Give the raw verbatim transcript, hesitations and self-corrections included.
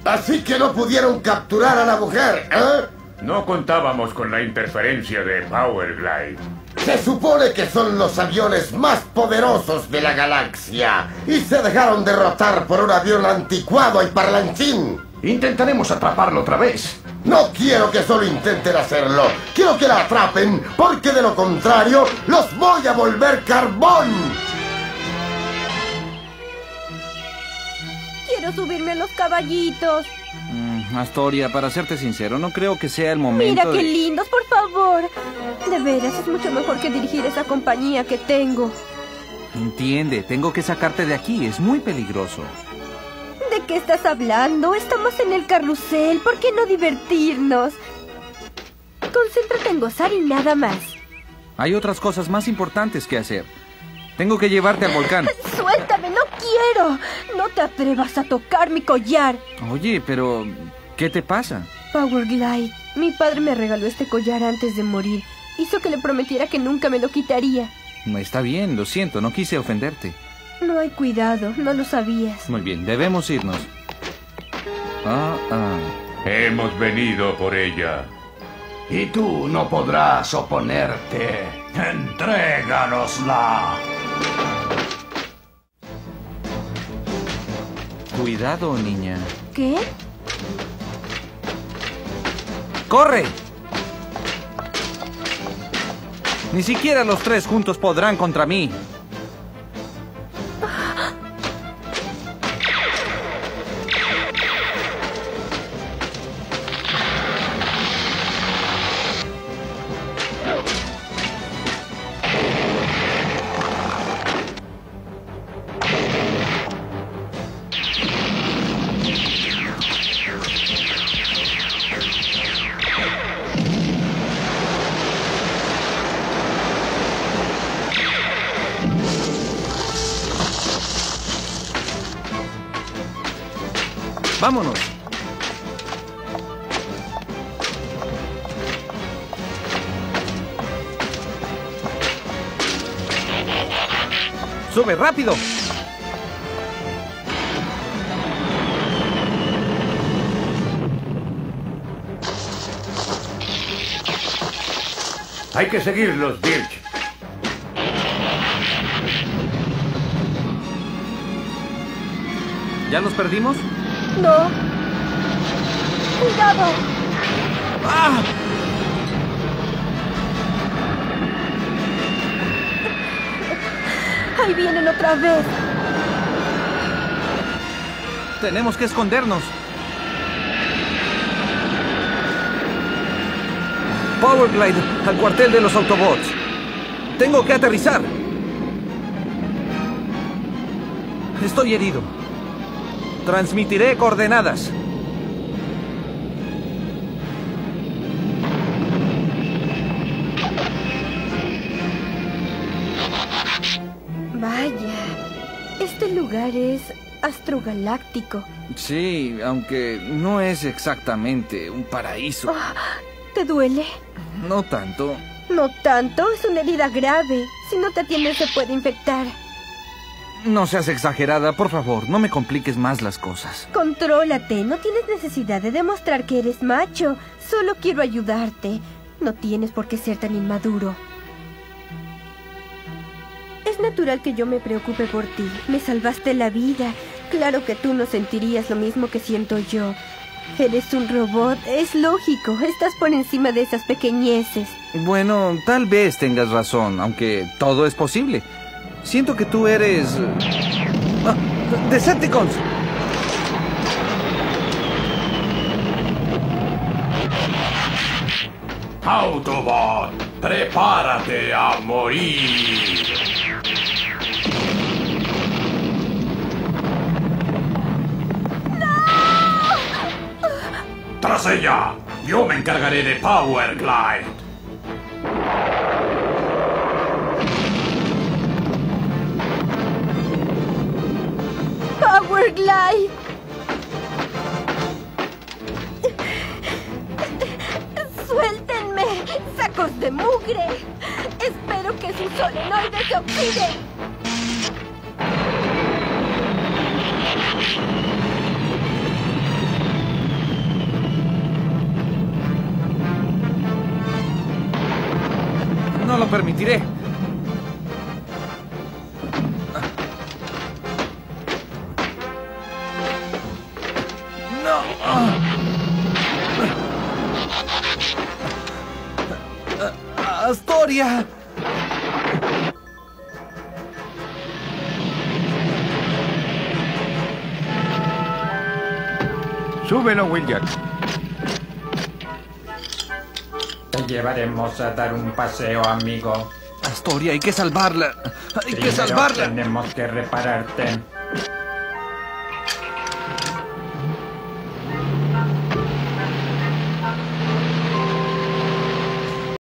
Así que no pudieron capturar a la mujer, ¿eh? No contábamos con la interferencia de Powerglide. Se supone que son los aviones más poderosos de la galaxia y se dejaron derrotar por un avión anticuado y parlanchín. Intentaremos atraparlo otra vez. No quiero que solo intenten hacerlo. Quiero que la atrapen, porque de lo contrario los voy a volver carbón. Quiero subirme a los caballitos. Mm, Astoria, para serte sincero, no creo que sea el momento. Mira qué de... lindos, por favor. De veras, es mucho mejor que dirigir esa compañía que tengo. Entiende, tengo que sacarte de aquí, es muy peligroso. ¿De qué estás hablando? Estamos en el carrusel, ¿por qué no divertirnos? Concéntrate en gozar y nada más. Hay otras cosas más importantes que hacer. Tengo que llevarte al volcán. ¡Suéltame, no quiero! No te atrevas a tocar mi collar. Oye, pero... ¿qué te pasa? Powerglide, mi padre me regaló este collar antes de morir. Hizo que le prometiera que nunca me lo quitaría. Está bien, lo siento, no quise ofenderte. No hay cuidado, no lo sabías. Muy bien, debemos irnos. Ah, ah. Hemos venido por ella. Y tú no podrás oponerte. ¡Entréganosla! Cuidado, niña. ¿Qué? ¡Corre! Ni siquiera los tres juntos podrán contra mí. ¡Vámonos! ¡Sube rápido! Hay que seguirlos, Birch. ¿Ya los perdimos? No. ¡Cuidado! ¡Ah! ¡Ahí vienen otra vez! Tenemos que escondernos. Powerglide, al cuartel de los Autobots. Tengo que aterrizar. Estoy herido. Transmitiré coordenadas. Vaya, este lugar es astrogaláctico. Sí, aunque no es exactamente un paraíso. Oh, ¿te duele? No tanto. No tanto, es una herida grave. Si no te atiendes se puede infectar. No seas exagerada, por favor, no me compliques más las cosas. Contrólate, no tienes necesidad de demostrar que eres macho. Solo quiero ayudarte. No tienes por qué ser tan inmaduro. Es natural que yo me preocupe por ti. Me salvaste la vida. Claro que tú no sentirías lo mismo que siento yo. Eres un robot, es lógico. Estás por encima de esas pequeñeces. Bueno, tal vez tengas razón, aunque todo es posible. Siento que tú eres... ¡Ah! ¡Decepticons! Autobot, prepárate a morir. ¡No! ¡Tras ella! Yo me encargaré de Powerglide. Powerglide. ¡Suéltenme! ¡Sacos de mugre! ¡Espero que sus solenoides se oxiden! lo permitiré. ¡Astoria! Súbelo, Wheeljack. Te llevaremos a dar un paseo, amigo. Astoria, hay que salvarla. Hay que Primero salvarla. Tenemos que repararte.